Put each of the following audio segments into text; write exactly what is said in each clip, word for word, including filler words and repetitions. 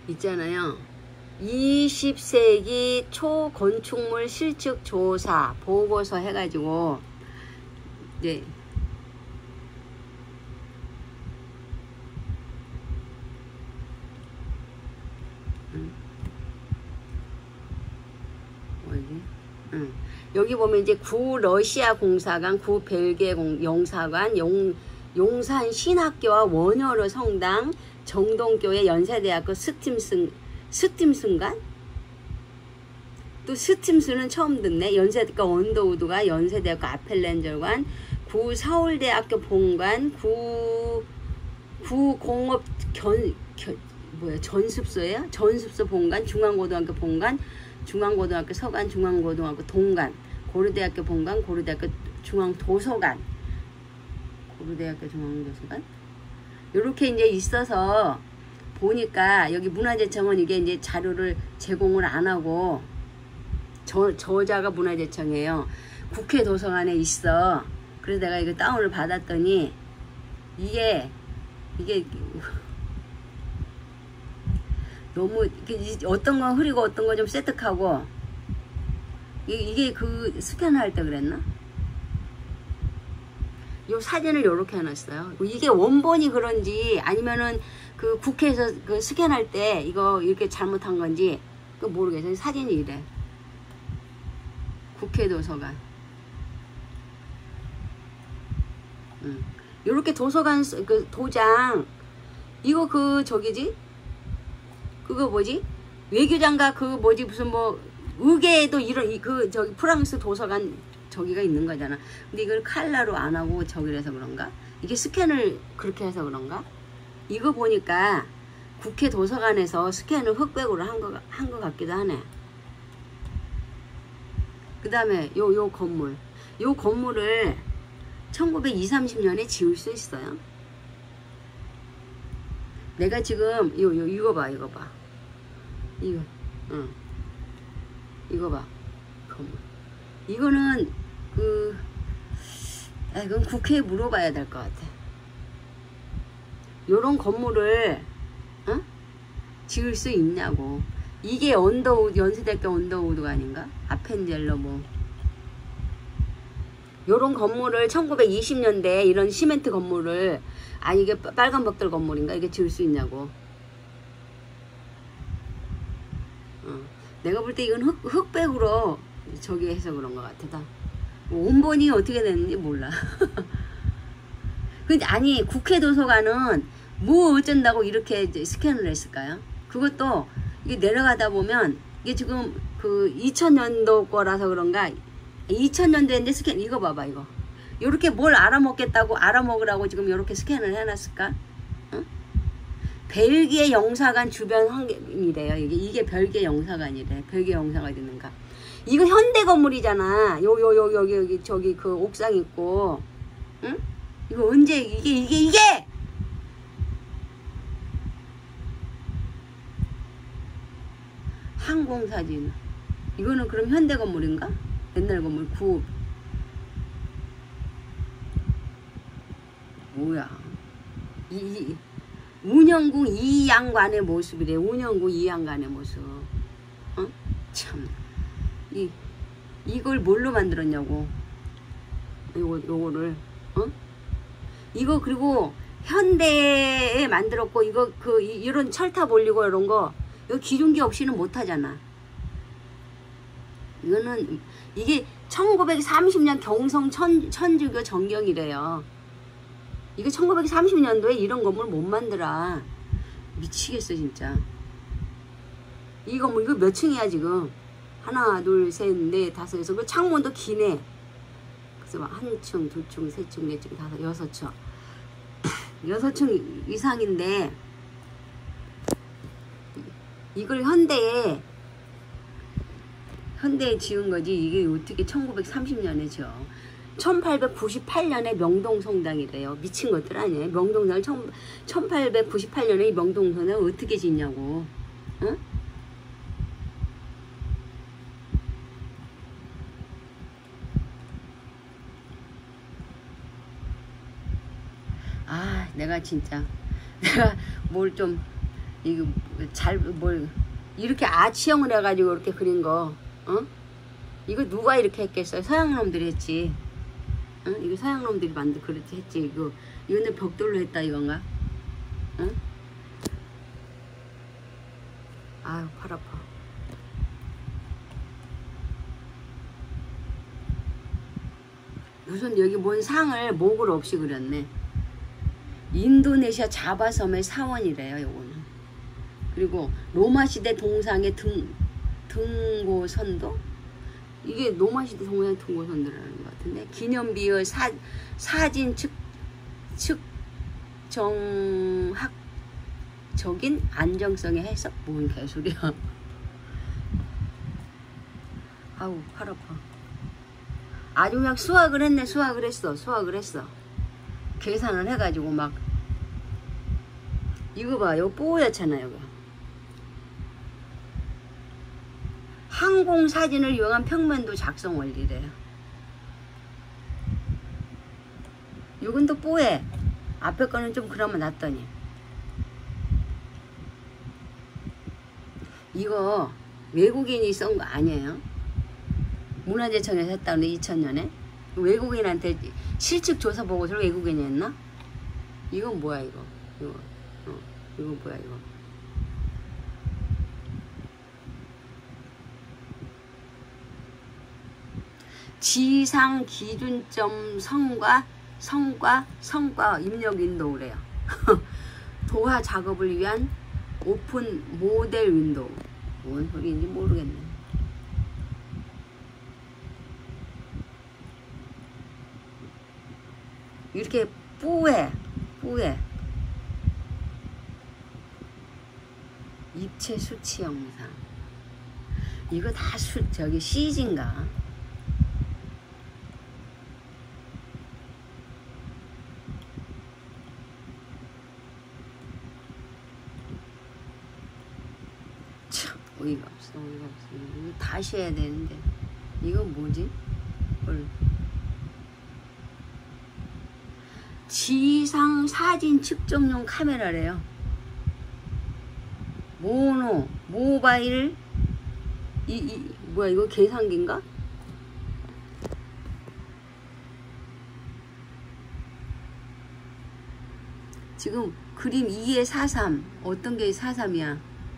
있잖아요. 이십 세기 초 건축물 실측 조사 보고서 해가지고 네. 응. 뭐지? 응. 여기 보면 이제 구 러시아 공사관, 구 벨기에 공, 영사관, 용, 용산 신학교와 원효로 성당, 정동교회, 연세대학교 스팀슨, 스팀슨관? 또 스팀슨은 처음 듣네. 연세대학교 언더우드가, 연세대학교 아펠렌저관, 구 서울대학교 본관, 구, 구 공업 견, 견 뭐야, 전습소예요? 전습소 본관, 중앙고등학교 본관, 중앙고등학교 서관, 중앙고등학교 동관, 고려대학교 본관, 고려대학교 중앙도서관, 고려대학교 중앙도서관. 요렇게 이제 있어서 보니까 여기 문화재청은 이게 이제 자료를 제공을 안 하고 저, 저자가 문화재청이에요. 국회 도서관에 있어. 그래서 내가 이거 다운을 받았더니 이게 이게 너무 어떤 건 흐리고 어떤 건 좀 세특하고 이게, 이게 그 스캔할 때 그랬나? 요 사진을 요렇게 해놨어요. 이게 원본이 그런지 아니면은 그 국회에서 그 스캔할 때 이거 이렇게 잘못한 건지 그 모르겠어요. 사진이 이래. 국회 도서관. 응. 요렇게 도서관 그 도장 이거 그 저기지? 그거 뭐지? 외교장과 그 뭐지 무슨 뭐 의계에도 이런 그 저기 프랑스 도서관 저기가 있는 거잖아. 근데 이걸 칼라로 안 하고 저기라서 그런가? 이게 스캔을 그렇게 해서 그런가? 이거 보니까 국회 도서관에서 스캔을 흑백으로 한 거 한 거 같기도 하네. 그 다음에 요 요 건물, 요 건물을 천구백이십, 삼십 년에 지을 수 있어요. 내가 지금 요, 요 이거 봐, 이거 봐, 이거, 응, 이거 봐, 건물. 이거는 그, 아, 이건 국회에 물어봐야 될 것 같아. 요런 건물을 어? 지을 수 있냐고. 이게 언더우드, 연세대학교 언더우드가 아닌가? 아펜젤러 뭐. 요런 건물을 천구백이십 년대에 이런 시멘트 건물을 아니 이게 빨간 벽돌 건물인가? 이게 지을 수 있냐고. 어. 내가 볼 때 이건 흑, 흑백으로 저기 해서 그런 것 같아. 원본이 어떻게 됐는지 몰라. 근데 아니 국회 도서관은 뭐 어쩐다고 이렇게 스캔을 했을까요? 그것도 이게 내려가다 보면 이게 지금 그 이천 년도 거라서 그런가 이천 년도인데 스캔 이거 봐봐 이거 요렇게 뭘 알아먹겠다고 알아먹으라고 지금 요렇게 스캔을 해놨을까? 응? 벨기에 영사관 주변 환경이래요. 이게 이게 벨기에 영사관이래. 벨기에 영사가 있는가? 이거 현대 건물이잖아. 요 요 요 여기 여기 저기 그 옥상 있고, 응? 이거 언제 이게 이게 이게 항공사진. 이거는 그럼 현대 건물인가? 옛날 건물 구 뭐야? 이, 이 운영국 이양관의 모습이래. 운영국 이양관의 모습. 어? 참. 이 이걸 뭘로 만들었냐고. 요거 요거를 어? 이거 그리고 현대에 만들었고 이거 그 이런 철탑 올리고 이런 거 이거 기중기 없이는 못 하잖아. 이거는 이게 천구백삼십 년 경성 천, 천주교 정경이래요. 이거 천구백삼십 년도에 이런 건물 못 만들어. 미치겠어 진짜. 이 건물 이거 몇 층이야 지금? 하나 둘 셋 넷 다섯 여섯. 그 창문도 기네. 그래서 막 한 층, 두 층, 세 층, 네 층, 다섯, 여섯 층. 여섯 층 이상인데 이걸 현대에 현대에 지은 거지. 이게 어떻게 천구백삼십 년에 지어. 천팔백구십팔 년에 명동성당이래요. 미친 것들 아니에요. 명동성을 천팔백구십팔 년에 이 명동성당을 어떻게 짓냐고. 응? 아 내가 진짜 내가 뭘 좀 이거 잘 뭘 이렇게 아치형을 해가지고 이렇게 그린 거, 어? 이거 누가 이렇게 했겠어요? 서양 놈들이 했지. 어? 이거 서양 놈들이 만들 그렇게 했지. 이거 이거는 벽돌로 했다 이건가? 응? 아유 팔 아파. 무슨 여기 뭔 상을 목을 없이 그렸네. 인도네시아 자바섬의 사원이래요 요거는. 그리고 로마 시대 동상의 등 등고선도, 이게 로마 시대 동상의 등고선도라는 것 같은데, 기념비의 사 사진 측 측정학적인 안정성의 해석. 뭔 개소리야. 아우 팔 아파. 아주 그냥 수학을 했네. 수학을 했어. 수학을 했어. 계산을 해가지고 막. 이거 봐. 이거 뽀얗잖아요. 이거. 항공사진을 이용한 평면도 작성 원리래요. 이건 또 뽀해. 앞에 거는 좀 그나마 낫더니. 이거 외국인이 쓴 거 아니에요? 문화재청에서 했다는데 이천 년에 외국인한테 실측 조사 보고서를 외국인이 했나? 이건 뭐야 이거? 이거 어, 이거 뭐야 이거? 지상 기준점 성과 성과 성과 입력 윈도우래요. 도화 작업을 위한 오픈 모델 윈도우. 뭔 소리인지 모르겠네. 이렇게 뿌해 뿌해 입체 수치 영상. 이거 다 수, 저기 씨지인가? 참 어이가 없어. 어이가 없어. 이거 다시 해야 되는데 이건 뭐지? 뭘. 지상 사진 측정용 카메라래요. 모노 모바일 이, 이 뭐야 이거 계산기인가? 지금 그림 이에 사십삼 어떤 게 사십삼이야?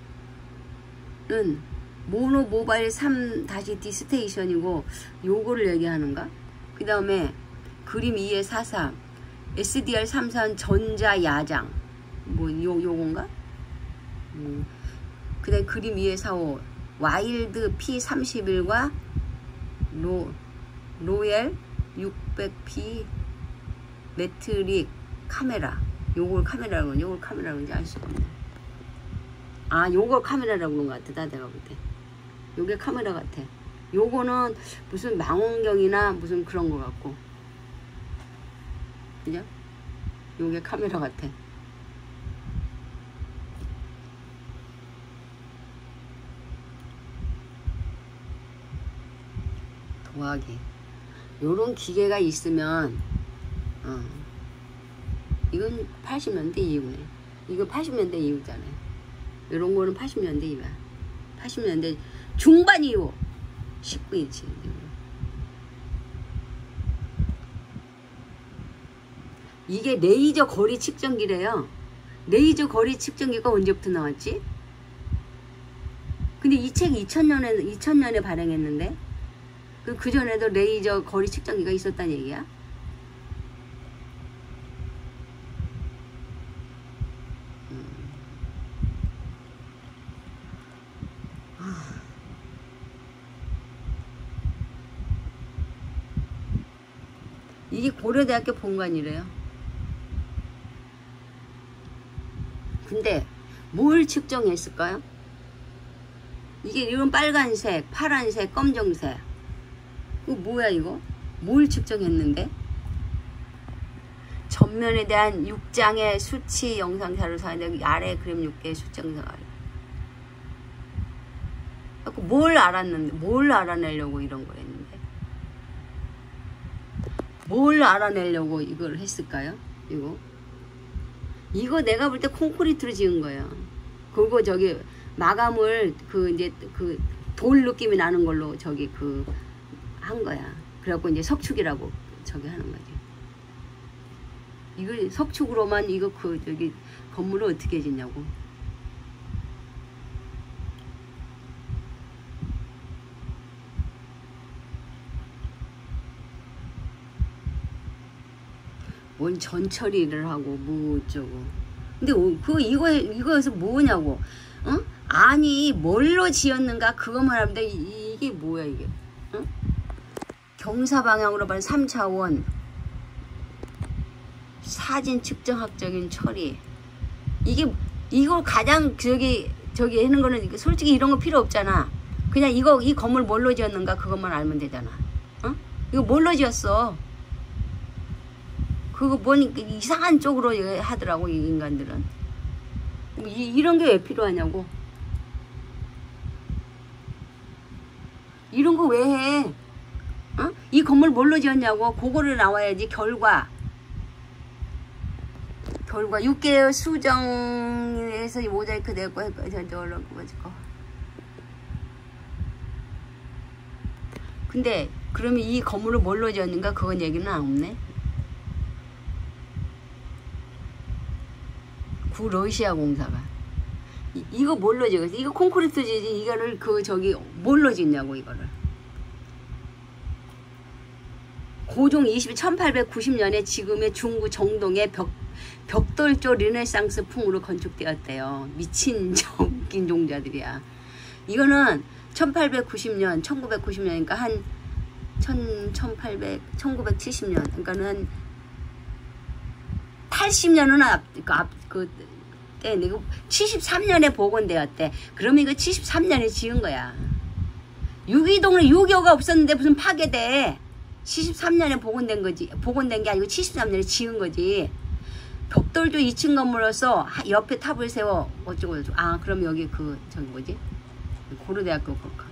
는 모노 모바일 삼 디 스테이션이고 요거를 얘기하는가? 그 다음에 그림 이에 사십삼 에스디알 삼십삼 전자 야장 뭐 요 요건가? 음. 그 다음에 그림 이에 사십오 와일드 피 삼십일과 로 로엘 육백 피 매트릭 카메라. 요걸 카메라라고 하는지 요걸 카메라라고 하는지 알 수가 없네. 아 요거 카메라라고 그런 것 같다. 내가 볼 때 요게 카메라 같아. 요거는 무슨 망원경이나 무슨 그런 거 같고, 그죠? 요게 카메라 같아. 도화기. 요런 기계가 있으면 어. 이건 팔십 년대 이후네. 이거 팔십 년대 이후잖아요. 요런 거는 팔십 년대 이후야. 팔십 년대 중반 이후 십구 인치. 이게 레이저 거리 측정기래요. 레이저 거리 측정기가 언제부터 나왔지? 근데 이 책 이천 년에 이천 년에 발행했는데 그, 그 전에도 레이저 거리 측정기가 있었다는 얘기야? 음. 아. 이게 고려대학교 본관이래요. 근데 뭘 측정했을까요? 이게 이건 빨간색, 파란색, 검정색. 이거 뭐야 이거? 뭘 측정했는데? 전면에 대한 육 장의 수치 영상사를 사는데 아래 그림 육 개의 수치 영상을. 뭘 알았는데? 뭘 알아내려고 이런 걸 했는데? 뭘 알아내려고 이걸 했을까요? 이거? 이거 내가 볼 때 콘크리트로 지은 거예요. 그리고 저기 마감을 그 이제 그 돌 느낌이 나는 걸로 저기 그 한 거야. 그래갖고 이제 석축이라고 저기 하는 거지. 이거 석축으로만 이거 그 저기 건물을 어떻게 짓냐고. 뭔 전처리를 하고 뭐 어쩌고. 근데 그 이거 이거에서 뭐냐고. 어? 아니 뭘로 지었는가 그것만 하는데 이게 뭐야 이게. 어? 경사 방향으로 봐는 삼 차원 사진 측정학적인 처리. 이게 이걸 가장 저기 저기 하는 거는 솔직히 이런 거 필요 없잖아. 그냥 이거 이 건물 뭘로 지었는가 그것만 알면 되잖아. 어? 이거 뭘로 지었어? 그거 보니까 이상한 쪽으로 하더라고 이 인간들은. 이, 이런 게 왜 필요하냐고. 이런 거 왜 해? 어? 이 건물 뭘로 지었냐고. 그거를 나와야지. 결과 결과 육 개월 수정에서 모자이크 되고 저저런 거. 근데 그러면 이 건물을 뭘로 지었는가 그건 얘기는 안 없네. 구 러시아 공사가 이, 이거 뭘로 지었어? 이거 콘크리트 지지. 이거를 그 저기 뭘로 짓냐고 이거를. 고종 이십 천팔백구십 년에 지금의 중구 정동의 벽, 벽돌조 르네상스 풍으로 건축되었대요. 미친 웃긴 종자들이야. 이거는 천팔백구십 년, 천구백구십 년이니까 한 천팔백, 천구백칠십 년. 그러니까는 한 팔십 년은 앞, 그, 앞, 그, 때, 이거 칠십삼 년에 복원되었대. 그러면 이거 칠십삼 년에 지은 거야. 유기동은 유교가 없었는데 무슨 파괴돼. 칠십삼 년에 복원된 거지. 복원된 게 아니고 칠십삼 년에 지은 거지. 벽돌조 이 층 건물로서 옆에 탑을 세워 어쩌고 저쩌고. 아 그럼 여기 그 저기 뭐지? 고려대학교 그럴까.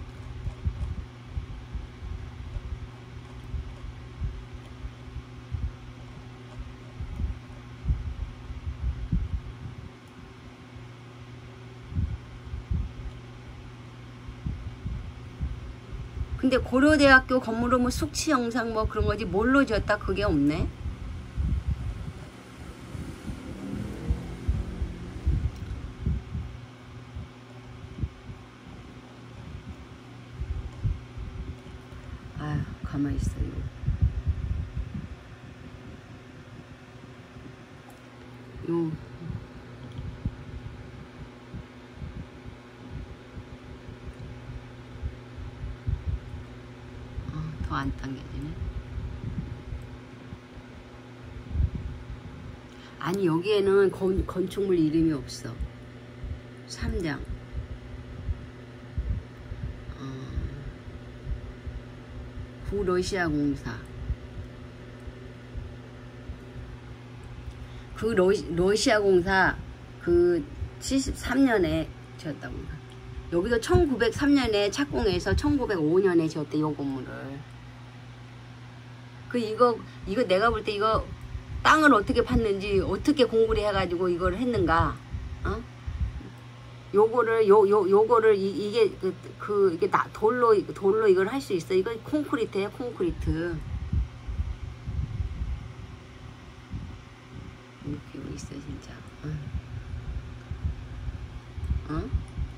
근데 고려대학교 건물은 뭐 숙취 영상 뭐 그런 거지 뭘로 지었다 그게 없네. 아휴 가만히 있어요. 요 더 안 당겨지네. 아니 여기에는 건, 건축물 이름이 없어. 삼 장 어, 구 러시아 공사. 그 러시, 러시아 공사 그 칠십삼 년에 지었다고. 여기도 천구백삼 년에 착공해서 천구백오 년에 지었대 요 건물을. 그 이거 이거 내가 볼 때 이거 땅을 어떻게 팠는지 어떻게 공부를 해가지고 이걸 했는가. 어? 요거를 요 요 요거를 이, 이게 그, 그 이게 나, 돌로 돌로 이걸 할 수 있어. 이건 콘크리트야 콘크리트. 이렇게 있어 진짜. 어? 어?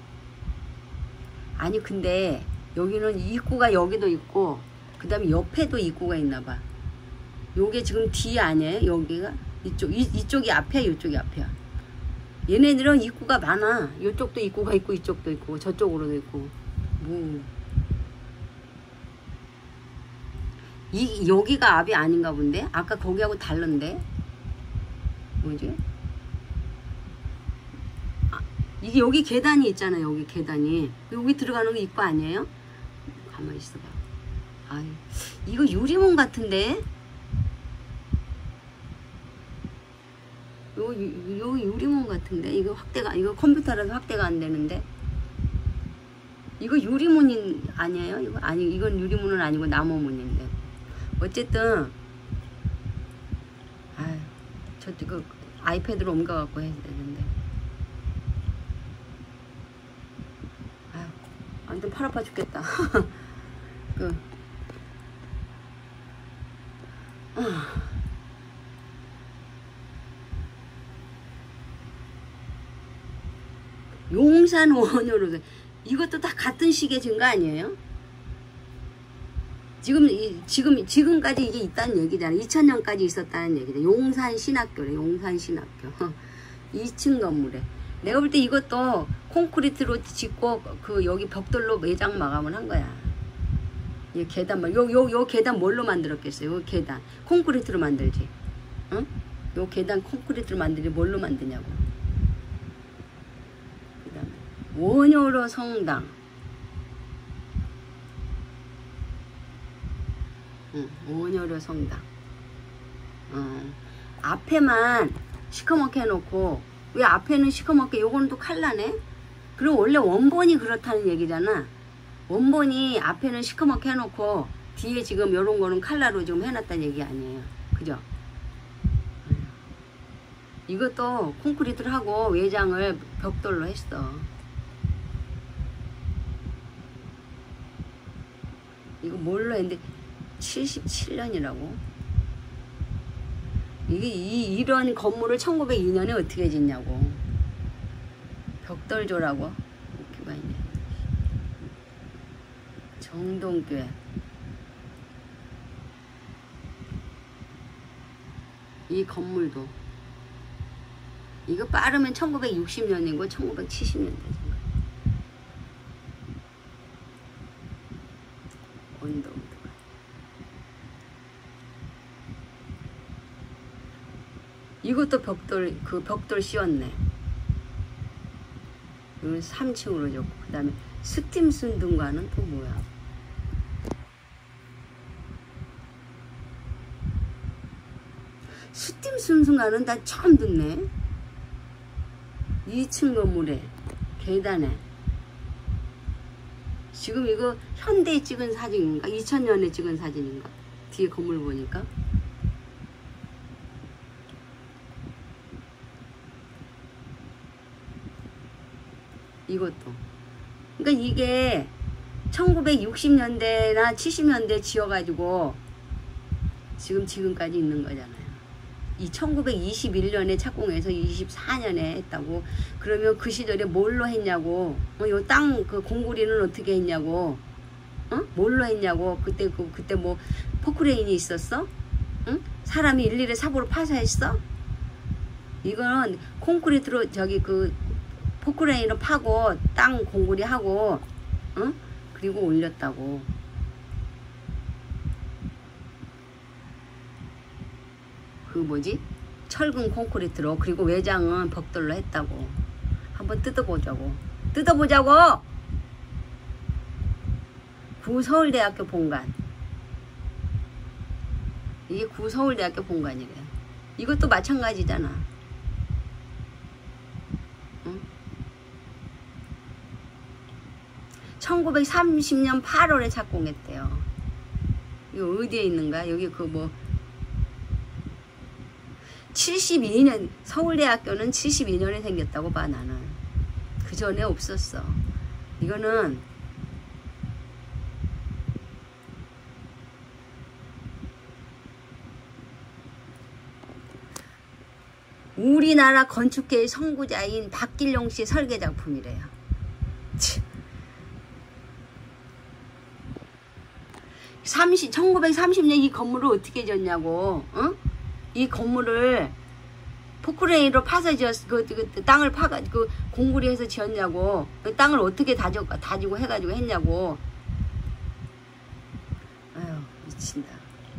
아니 근데 여기는 입구가 여기도 있고 그 다음에 옆에도 입구가 있나봐. 요게 지금 뒤 아니에요? 여기가? 이쪽, 이, 이쪽이 앞이야? 이쪽이 앞이야? 얘네들은 입구가 많아. 이쪽도 입구가 있고 이쪽도 있고 저쪽으로도 있고 뭐. 이, 여기가 앞이 아닌가 본데? 아까 거기하고 다른데? 뭐지? 아, 이게 여기 계단이 있잖아. 여기 계단이. 여기 들어가는 거 입구 아니에요? 가만히 있어봐. 아이, 이거 유리문 같은데? 요, 요, 요 유리문 같은데? 이거 확대가, 이거 컴퓨터라서 확대가 안 되는데? 이거 유리문이 아니에요? 이거 아니, 이건 유리문은 아니고 나무문인데. 어쨌든, 아유, 저쪽 그 아이패드로 옮겨갖고 해야 되는데. 아무튼 팔 아파 죽겠다. 그 어. 용산 원효로 이것도 다 같은 시기에 진 거 아니에요? 지금 이, 지금 지금까지 이게 있다는 얘기잖아. 이천 년까지 있었다는 얘기다. 용산 신학교래. 용산 신학교. 이 층 건물에. 내가 볼 때 이것도 콘크리트로 짓고 그 여기 벽돌로 매장 마감을 한 거야. 이 계단 요 요 요 계단 뭘로 만들었겠어요? 요 계단 콘크리트로 만들지. 응? 요 계단 콘크리트로 만들지 뭘로 만드냐고. 그다음에 원효로 성당. 응, 원효로 성당. 어, 앞에만 시커멓게 해놓고 왜 앞에는 시커멓게 요거는 또 칼라네. 그리고 원래 원본이 그렇다는 얘기잖아. 원본이 앞에는 시커멓게 해놓고 뒤에 지금 요런 거는 칼라로 지금 해놨다는 얘기 아니에요. 그죠? 이것도 콘크리트를 하고 외장을 벽돌로 했어. 이거 뭘로 했는데 칠십칠 년이라고? 이게 이, 이런 건물을 천구백이 년에 어떻게 짓냐고. 벽돌조라고. 이렇게가 있네. 정동교회. 이 건물도 이거 빠르면 천구백육십 년이고 천구백칠십 년대 언덕. 이것도 벽돌, 그 벽돌 씌웠네. 이건 삼 층으로 줬고, 그 다음에 스팀 순둥가는 또 뭐야? 스팀 순둥가는 나 처음 듣네. 이 층 건물에, 계단에. 지금 이거 현대에 찍은 사진인가? 이천 년에 찍은 사진인가? 뒤에 건물 보니까. 이것도. 그러니까 이게 천구백육십 년대나 칠십 년대 지어가지고 지금 지금까지 있는 거잖아요. 이 천구백이십일 년에 착공해서 이십사 년에 했다고. 그러면 그 시절에 뭘로 했냐고. 어, 요 땅 그 공구리는 어떻게 했냐고. 어? 뭘로 했냐고. 그때 그 그때 뭐 포크레인이 있었어? 응? 사람이 일일이 삽으로 파서 했어? 이거는 콘크리트로 저기 그 포크레인으로 파고 땅 공구리 하고, 어? 그리고 올렸다고. 그 뭐지? 철근 콘크리트로. 그리고 외장은 벽돌로 했다고. 한번 뜯어보자고. 뜯어보자고! 구서울대학교 본관. 이게 구서울대학교 본관이래. 이것도 마찬가지잖아. 응? 천구백삼십 년 팔월에 착공했대요. 이거 어디에 있는가? 여기 그 뭐 칠십이 년 서울대학교는 칠십이 년에 생겼다고 봐. 나는 그 전에 없었어. 이거는 우리나라 건축계의 선구자인 박길용 씨 설계 작품이래요. 삼십, 천구백삼십 년 이 건물을 어떻게 지었냐고. 어? 이 건물을 포크레인으로 파서 지었, 그, 그, 그 땅을 파가, 그 공구리 해서 지었냐고. 그 땅을 어떻게 다져, 다지고 해가지고 했냐고. 아유, 미친다.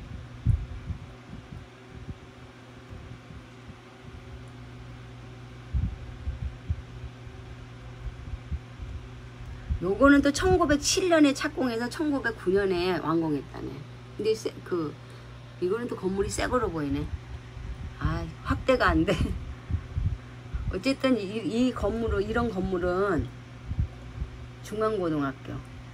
요거는 또 천구백칠 년에 착공해서 천구백구 년에 완공했다네. 근데 세, 그 이거는 또 건물이 새 거로 보이네. 아, 확대가 안 돼. 어쨌든 이, 이 건물은, 이런 건물은 중앙고등학교.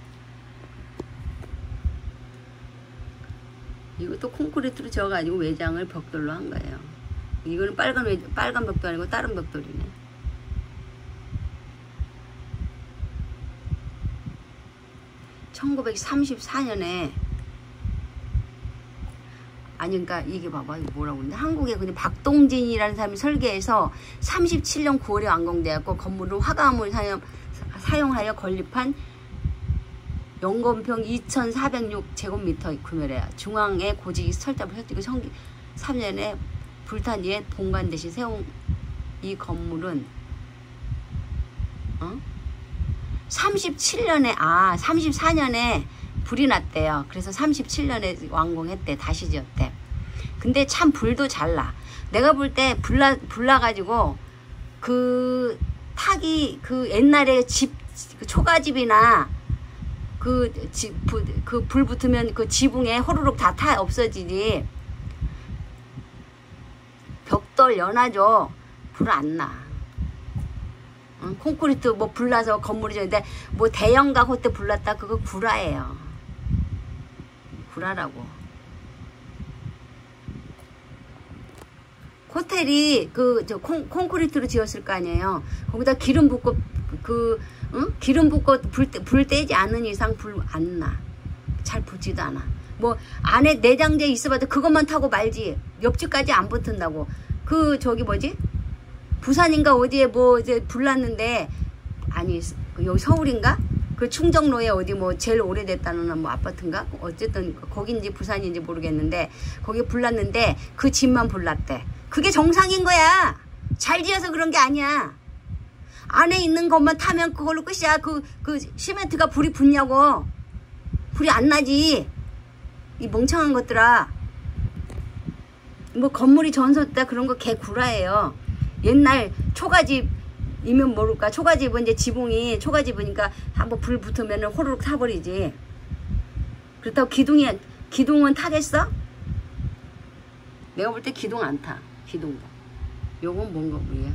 이것도 콘크리트로 지어가지고 외장을 벽돌로 한 거예요. 이거는 빨간 외, 빨간 벽돌 아니고 다른 벽돌이네. 천구백삼십사 년에 아니 그러니까 이게 봐봐 이거 뭐라고 그러는데 한국에 그냥 박동진이라는 사람이 설계해서 삼십칠 년 구월에 완공되었고 건물을 화강암을 사용, 사용하여 건립한 영건평 이천사백육 제곱미터 규모래요. 중앙에 고지기 설탑을 설치고 성기 삼 년에 불탄 뒤에 본관 대신 세운 이 건물은 어? 삼십칠 년에 아 삼십사 년에 불이 났대요. 그래서 삼십칠 년에 완공했대. 다시 지었대. 근데 참 불도 잘 나. 내가 볼 때 불나 불나가지고 그 탁이 그 옛날에 집 그 초가집이나 그 집 그 불 붙으면 그 지붕에 호로록 다 타 없어지지. 벽돌 연하죠. 불 안 나. 응? 콘크리트 뭐 불나서 건물이 저는데 뭐 대형가 그때 불났다 그거 구라예요. 구라라고. 호텔이 그 저 콘크리트로 지었을 거 아니에요. 거기다 기름 붓고 그 응? 기름 붓고 불, 불 떼지 않는 이상 불 안 나. 잘 붙지도 않아. 뭐 안에 내장재 있어봐도 그것만 타고 말지 옆집까지 안 붙은다고. 그 저기 뭐지 부산인가 어디에 뭐 이제 불났는데 아니 여기 서울인가 그 충정로에 어디 뭐 제일 오래됐다는 뭐 아파트인가 어쨌든 거긴지 부산인지 모르겠는데 거기 불났는데 그 집만 불났대. 그게 정상인 거야. 잘 지어서 그런 게 아니야. 안에 있는 것만 타면 그걸로 끝이야. 그, 그 시멘트가 불이 붙냐고. 불이 안 나지. 이 멍청한 것들아. 뭐 건물이 전소됐다 그런 거 개구라예요. 옛날 초가집이면 모를까. 초가집은 이제 지붕이 초가집이니까 한번 불 붙으면 호로록 타버리지. 그렇다고 기둥이 기둥은 타겠어? 내가 볼 때 기둥 안 타. 기둥도. 요건 뭔가 뭐야?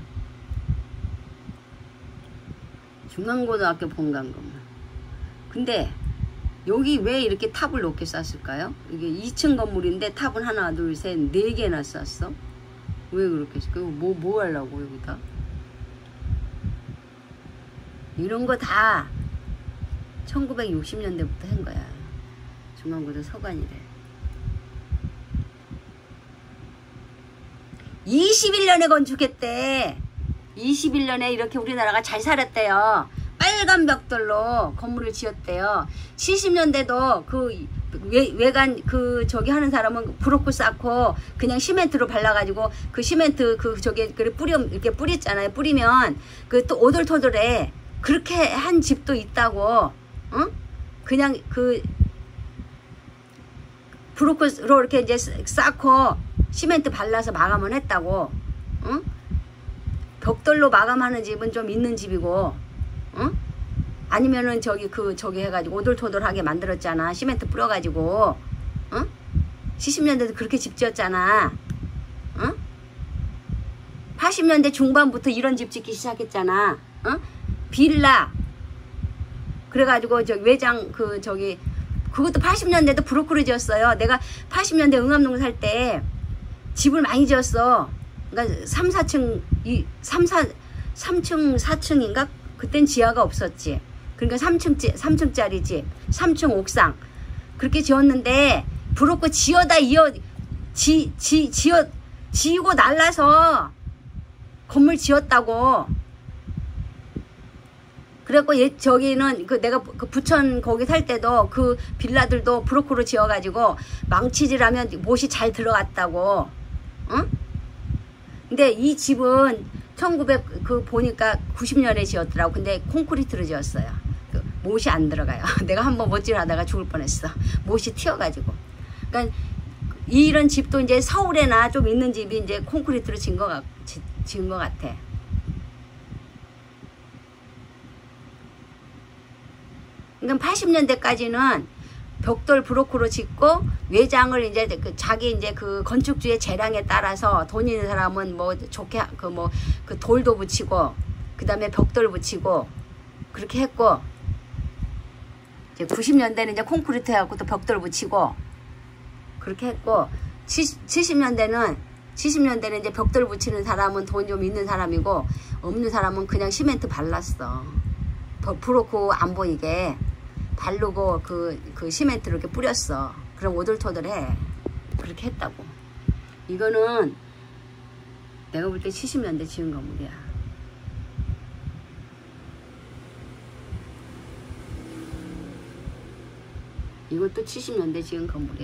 중앙고등학교 본관 건물. 근데 여기 왜 이렇게 탑을 높게 쌌을까요? 이게 이 층 건물인데 탑은 하나, 둘, 셋, 네 개나 쌌어? 왜 그렇게 했을까요? 뭐, 뭐 하려고 여기다? 이런 거 다 천구백육십 년대부터 한 거야. 중앙고등 서관이래. 이십일 년에 건축했대. 이십일 년에 이렇게 우리나라가 잘 살았대요. 빨간 벽돌로 건물을 지었대요. 칠십 년대도 그 외, 외관 그 저기 하는 사람은 브로크 쌓고 그냥 시멘트로 발라가지고 그 시멘트 그 저기 그래 뿌려 이렇게 뿌렸잖아요. 뿌리면 그 또 오돌토돌해. 그렇게 한 집도 있다고. 어? 그냥 그 브로크로 이렇게 이제 쌓고 시멘트 발라서 마감을 했다고. 어? 벽돌로 마감하는 집은 좀 있는 집이고. 어? 아니면은 저기 그 저기 해가지고 오돌토돌하게 만들었잖아. 시멘트 뿌려가지고. 어? 칠십 년대도 그렇게 집 지었잖아. 어? 팔십 년대 중반부터 이런 집 짓기 시작했잖아. 어? 빌라. 그래가지고 저 외장 그 저기 그것도 팔십 년대도 브로커를 지었어요. 내가 팔십 년대 응암동 살 때 집을 많이 지었어. 그러니까 삼, 사 층, 이, 삼, 사, 삼 층, 사 층인가? 그땐 지하가 없었지. 그러니까 삼 층, 삼 층짜리 집, 삼 층 옥상. 그렇게 지었는데, 브로커 지어다 이어, 지, 지, 지어, 지고 날라서 건물 지었다고. 그래갖고 얘, 저기는 그 내가 그 부천 거기 살 때도 그 빌라들도 브로커로 지어가지고 망치질하면 못이 잘 들어갔다고. 응? 근데 이 집은 천구백 그 보니까 구십 년에 지었더라고. 근데 콘크리트로 지었어요. 그 못이 안 들어가요. 내가 한번 못질하다가 죽을 뻔했어. 못이 튀어가지고. 그러니까 이런 집도 이제 서울에나 좀 있는 집이 이제 콘크리트로 지은 것 같, 지은 것 같아. 그러니까 팔십 년대까지는 벽돌 브로크로 짓고 외장을 이제 그 자기 이제 그 건축주의 재량에 따라서 돈 있는 사람은 뭐 좋게 그 뭐 그 돌도 붙이고 그 다음에 벽돌 붙이고 그렇게 했고 이제 구십 년대는 이제 콘크리트 해갖고 또 벽돌 붙이고 그렇게 했고 칠십 년대는 칠십 년대는 이제 벽돌 붙이는 사람은 돈 좀 있는 사람이고 없는 사람은 그냥 시멘트 발랐어. 브로크 안 보이게. 바르고 그, 그 시멘트를 이렇게 뿌렸어. 그럼 오돌토돌해. 그렇게 했다고. 이거는 내가 볼 때 칠십 년대 지은 건물이야. 이것도 칠십 년대 지은 건물이야.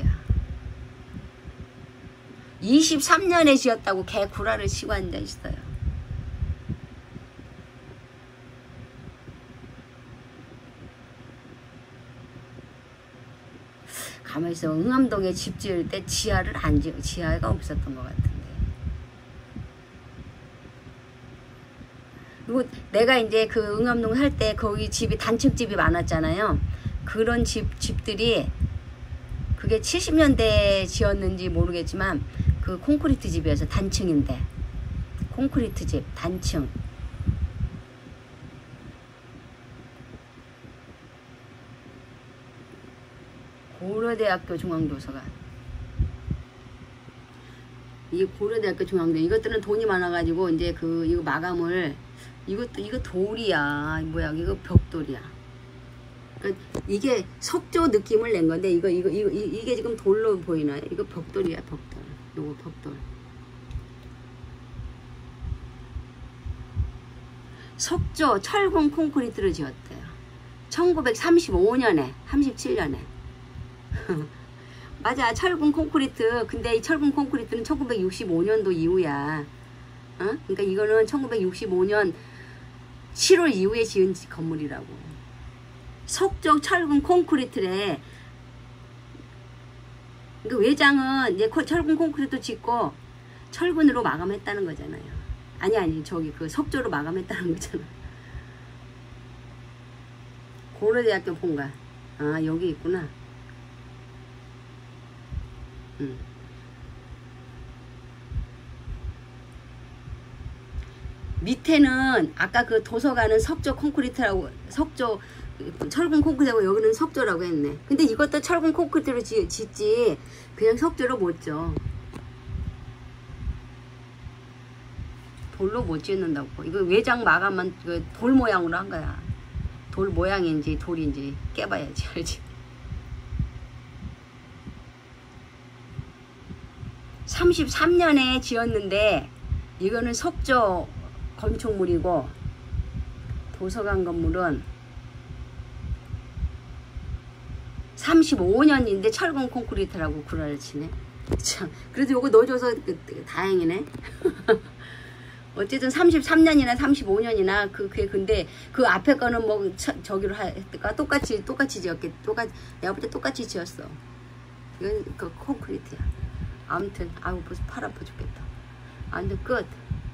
이십삼 년에 지었다고 개 구라를 치고 앉아 있어요. 가만히 있어. 응암동에 집 지을 때 지하를 안 지어, 지하가 없었던 것 같은데. 그리고 내가 이제 그 응암동 살 때 거기 집이 단층집이 많았잖아요. 그런 집, 집들이 그게 칠십 년대에 지었는지 모르겠지만 그 콘크리트 집이어서 단층인데 콘크리트 집 단층. 고려대학교 중앙도서관. 이게 고려대학교 중앙도 이것들은 돈이 많아가지고 이제 그 이거 마감을 이것도 이거 돌이야. 뭐야 이거 벽돌이야. 그러니까 이게 석조 느낌을 낸 건데 이거 이거 이거 이, 이게 지금 돌로 보이나요? 이거 벽돌이야 벽돌. 요거 벽돌. 석조 철근 콘크리트를 지었대요. 천구백삼십오 년에 삼십칠 년에 맞아. 철근 콘크리트. 근데 이 철근 콘크리트는 천구백육십오 년도 이후야. 어? 그러니까 이거는 천구백육십오 년 칠월 이후에 지은 건물이라고. 석조 철근 콘크리트래. 그러니까 외장은 이제 철근 콘크리트 짓고 철근으로 마감했다는 거잖아요. 아니 아니 저기 그 석조로 마감했다는 거잖아. 고려대학교 본가. 아 여기 있구나. 음. 밑에는 아까 그 도서관은 석조 콘크리트라고 석조 철근 콘크리트라고 여기는 석조라고 했네. 근데 이것도 철근 콘크리트로 지, 짓지 그냥 석조로 못 져. 돌로 못 짓는다고. 이거 외장 마감만 돌 모양으로 한 거야. 돌 모양인지 돌인지 깨봐야지 알지. 삼십삼 년에 지었는데 이거는 석조 건축물이고 도서관 건물은 삼십오 년인데 철근 콘크리트라고 구라를 치네. 참 그래도 요거 넣어줘서 그, 그, 다행이네. 어쨌든 삼십삼 년이나 삼십오 년이나 그, 그게 근데 그 앞에 거는 뭐 저, 저기로 할까 똑같이 똑같이 지었겠 똑같이 내가 볼 때 똑같이 지었어. 이건 그 콘크리트야. 아무튼 아우 벌써 팔 아파 죽겠다. 아무튼 끝.